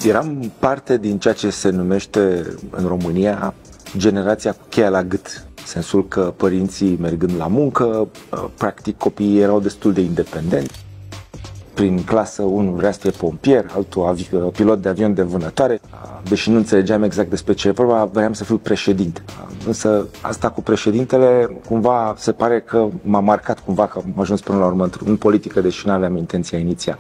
Eram parte din ceea ce se numește în România generația cu cheia la gât. În sensul că părinții mergând la muncă, practic copiii erau destul de independenți. Prin clasă, unul vrea să fie pompier, altul pilot de avion de vânătoare. Deși nu înțelegeam exact despre ce e vorba, vreau să fiu președinte. Însă asta cu președintele, cumva se pare că m-a marcat cumva că am ajuns până la urmă în politică, deși nu aveam intenția inițială.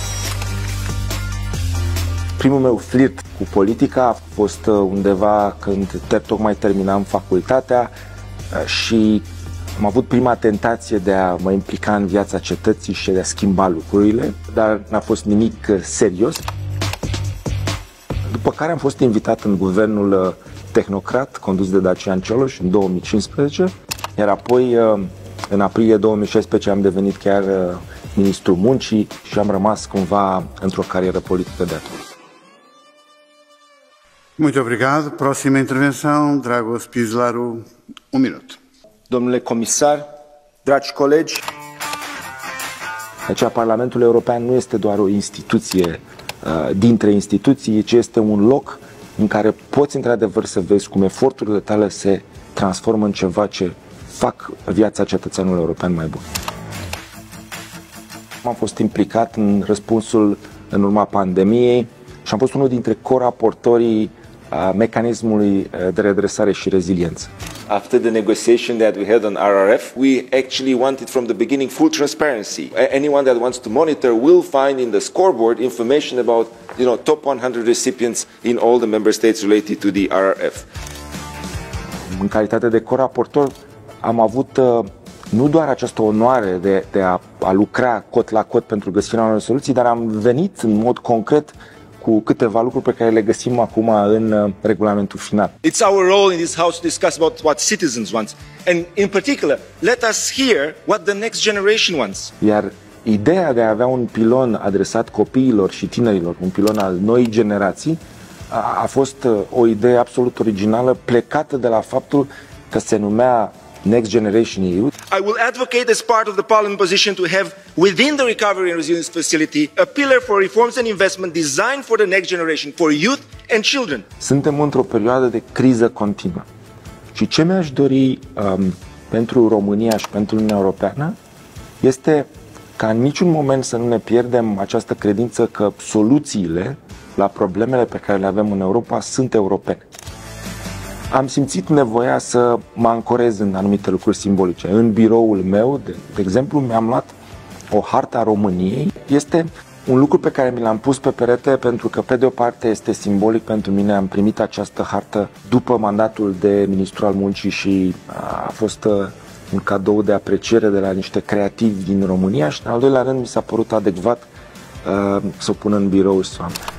Primul meu flirt cu politica a fost undeva când tocmai terminam facultatea și am avut prima tentație de a mă implica în viața cetății și de a schimba lucrurile, dar n-a fost nimic serios. După care am fost invitat în guvernul tehnocrat condus de Dacian Cioloș în 2015, iar apoi în aprilie 2016 am devenit chiar ministrul muncii și am rămas cumva într-o carieră politică de atunci. Muito obrigado. Próxima intervenção, Dragos Pizlaru, minut. Domnule comisar, dragi colegi, aici Parlamentul European nu este doar o instituție dintre instituții, ci este un loc în care poți într-adevăr să vezi cum eforturile tale se transformă în ceva ce fac viața cetățeanului european mai bună. Am fost implicat în răspunsul în urma pandemiei și am fost unul dintre coraportorii mecanismului de redresare și reziliență. After the negotiation that we had on RRF, we actually wanted from the beginning full transparency. Anyone that wants to monitor will find in the scoreboard information about, top 100 recipients in all the member states related to the RRF. În calitate de coraportor am avut nu doar această onoare de a lucra cot la cot pentru găsirea unor soluții, dar am venit în mod concret cu câteva lucruri pe care le găsim acum în regulamentul final. It's our role in this house to discuss about what citizens want, and in particular, let us hear what the next generation wants. Iar ideea de a avea un pilon adresat copiilor și tinerilor, un pilon al noii generații, a fost o idee absolut originală, plecată de la faptul că se numea Next Generation EU. I will advocate as part of the Parliament position to have within the Recovery and Resilience Facility a pillar for reforms and investment designed for the next generation, for youth and children. Suntem într-o perioadă de criză continuă. Și ce mi-aș dori pentru România și pentru Uniunea Europeană este ca în niciun moment să nu ne pierdem această credință că soluțiile la problemele pe care le avem în Europa sunt europene. Am simțit nevoia să mă ancorez în anumite lucruri simbolice. În biroul meu, de exemplu, mi-am luat o hartă a României. Este un lucru pe care mi l-am pus pe perete pentru că, pe de o parte, este simbolic pentru mine. Am primit această hartă după mandatul de ministru al muncii și a fost un cadou de apreciere de la niște creativi din România și, în al doilea rând, mi s-a părut adecvat să o pun în birou și să o am.